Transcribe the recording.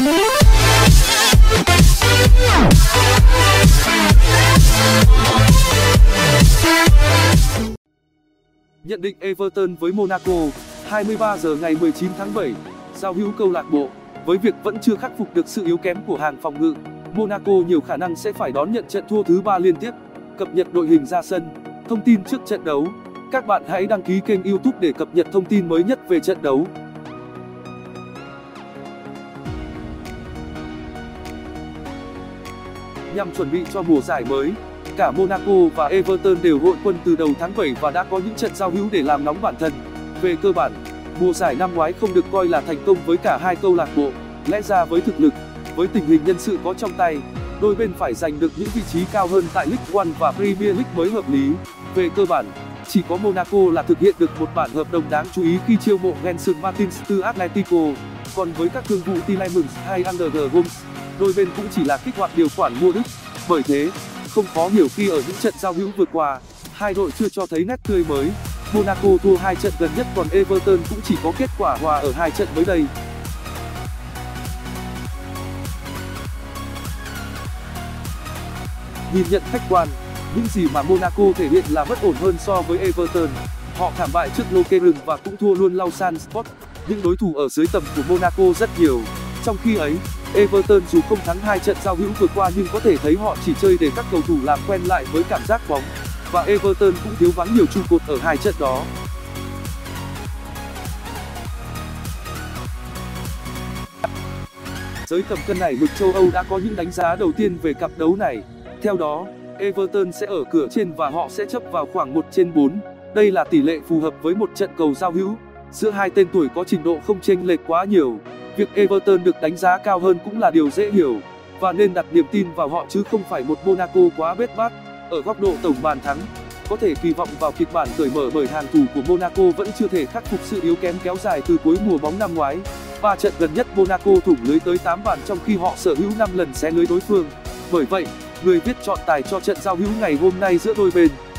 Nhận định Everton với Monaco, 23 giờ ngày 19 tháng 7, giao hữu câu lạc bộ. Với việc vẫn chưa khắc phục được sự yếu kém của hàng phòng ngự, Monaco nhiều khả năng sẽ phải đón nhận trận thua thứ 3 liên tiếp. Cập nhật đội hình ra sân, thông tin trước trận đấu. Các bạn hãy đăng ký kênh YouTube để cập nhật thông tin mới nhất về trận đấu. Nhằm chuẩn bị cho mùa giải mới, cả Monaco và Everton đều hội quân từ đầu tháng 7 và đã có những trận giao hữu để làm nóng bản thân. Về cơ bản, mùa giải năm ngoái không được coi là thành công với cả hai câu lạc bộ. Lẽ ra với thực lực, với tình hình nhân sự có trong tay, đôi bên phải giành được những vị trí cao hơn tại League One và Premier League mới hợp lý. Về cơ bản, chỉ có Monaco là thực hiện được một bản hợp đồng đáng chú ý khi chiêu mộ Gelson Martins từ Atletico. Còn với các thương vụ Tielemans hay André Gomes, đôi bên cũng chỉ là kích hoạt điều khoản mua đứt. Bởi thế, không khó hiểu khi ở những trận giao hữu vừa qua, hai đội chưa cho thấy nét tươi mới. Monaco thua 2 trận gần nhất, còn Everton cũng chỉ có kết quả hòa ở 2 trận mới đây. Nhìn nhận khách quan, những gì mà Monaco thể hiện là bất ổn hơn so với Everton. Họ thảm bại trước Lokeren và cũng thua luôn Lausanne Sport, những đối thủ ở dưới tầm của Monaco rất nhiều. Trong khi ấy, Everton dù không thắng 2 trận giao hữu vừa qua nhưng có thể thấy họ chỉ chơi để các cầu thủ làm quen lại với cảm giác bóng, và Everton cũng thiếu vắng nhiều trụ cột ở 2 trận đó. Giới tầm cân nảy mực châu Âu đã có những đánh giá đầu tiên về cặp đấu này. Theo đó, Everton sẽ ở cửa trên và họ sẽ chấp vào khoảng 1/4. Đây là tỷ lệ phù hợp với một trận cầu giao hữu giữa hai tên tuổi có trình độ không chênh lệch quá nhiều. Việc Everton được đánh giá cao hơn cũng là điều dễ hiểu, và nên đặt niềm tin vào họ chứ không phải một Monaco quá bết bát. Ở góc độ tổng bàn thắng, có thể kỳ vọng vào kịch bản cởi mở bởi hàng thủ của Monaco vẫn chưa thể khắc phục sự yếu kém kéo dài từ cuối mùa bóng năm ngoái. 3 trận gần nhất Monaco thủng lưới tới 8 bàn trong khi họ sở hữu 5 lần xé lưới đối phương. Bởi vậy, người viết chọn tài cho trận giao hữu ngày hôm nay giữa đôi bên.